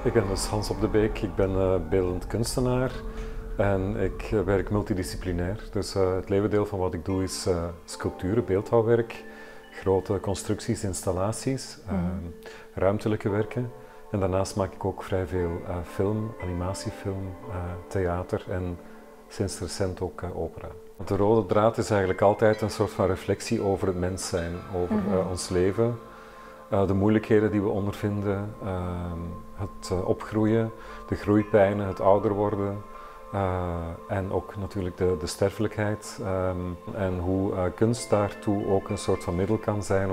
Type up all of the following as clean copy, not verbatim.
Ik ben dus Hans Op de Beek, ik ben beeldend kunstenaar en ik werk multidisciplinair. Dus het leeuwendeel van wat ik doe is sculpturen, beeldhouwwerk, grote constructies, installaties, ruimtelijke werken. En daarnaast maak ik ook vrij veel film, animatiefilm, theater en sinds recent ook opera. De rode draad is eigenlijk altijd een soort van reflectie over het mens zijn, over ons leven. De moeilijkheden die we ondervinden, het opgroeien, de groeipijnen, het ouder worden en ook natuurlijk de sterfelijkheid en hoe kunst daartoe ook een soort van middel kan zijn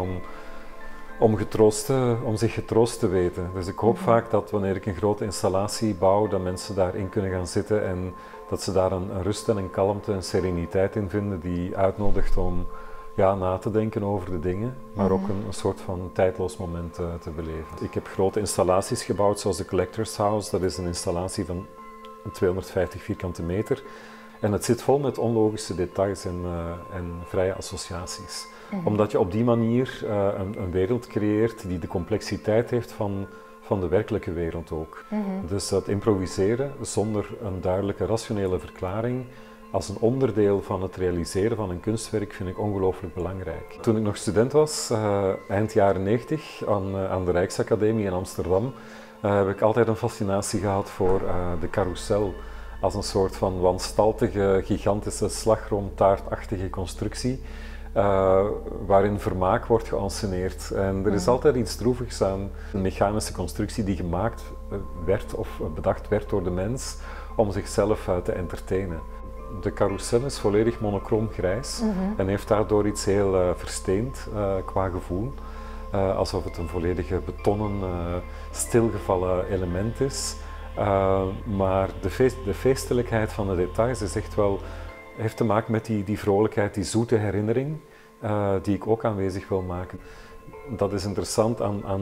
om zich getroost te weten. Dus ik hoop vaak dat wanneer ik een grote installatie bouw, dat mensen daarin kunnen gaan zitten en dat ze daar een rust en een kalmte en sereniteit in vinden die uitnodigt om na te denken over de dingen, maar ook een soort van tijdloos moment te beleven. Ik heb grote installaties gebouwd, zoals de Collector's House. Dat is een installatie van 250 vierkante meter. En het zit vol met onlogische details en vrije associaties. Omdat je op die manier een wereld creëert die de complexiteit heeft van de werkelijke wereld ook. Dus dat improviseren zonder een duidelijke rationele verklaring als een onderdeel van het realiseren van een kunstwerk vind ik ongelooflijk belangrijk. Toen ik nog student was, eind jaren 90, aan de Rijksacademie in Amsterdam, heb ik altijd een fascinatie gehad voor de carousel. Als een soort van wanstaltige, gigantische slagroomtaartachtige constructie, waarin vermaak wordt geënsceneerd. En er is altijd iets droevigs aan een mechanische constructie die gemaakt werd of bedacht werd door de mens om zichzelf te entertainen. De carousel is volledig monochroom grijs en heeft daardoor iets heel versteend qua gevoel. Alsof het een volledige betonnen, stilgevallen element is. Maar de feestelijkheid van de details is echt wel, heeft te maken met die vrolijkheid, die zoete herinnering die ik ook aanwezig wil maken. Dat is interessant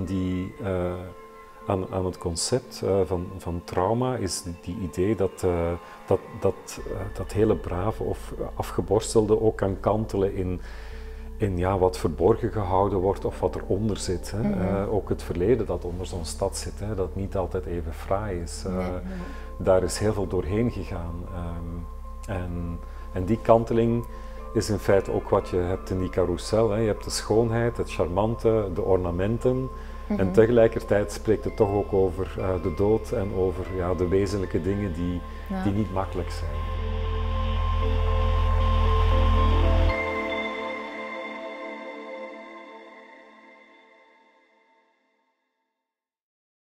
aan het concept van trauma, is die idee dat hele brave of afgeborstelde ook kan kantelen in wat verborgen gehouden wordt of wat eronder zit. Hè. Ook het verleden dat onder zo'n stad zit, hè, dat niet altijd even fraai is. Daar is heel veel doorheen gegaan. En die kanteling is in feite ook wat je hebt in die carousel. Hè. Je hebt de schoonheid, het charmante, de ornamenten. En tegelijkertijd spreekt het toch ook over de dood en over de wezenlijke dingen die niet makkelijk zijn.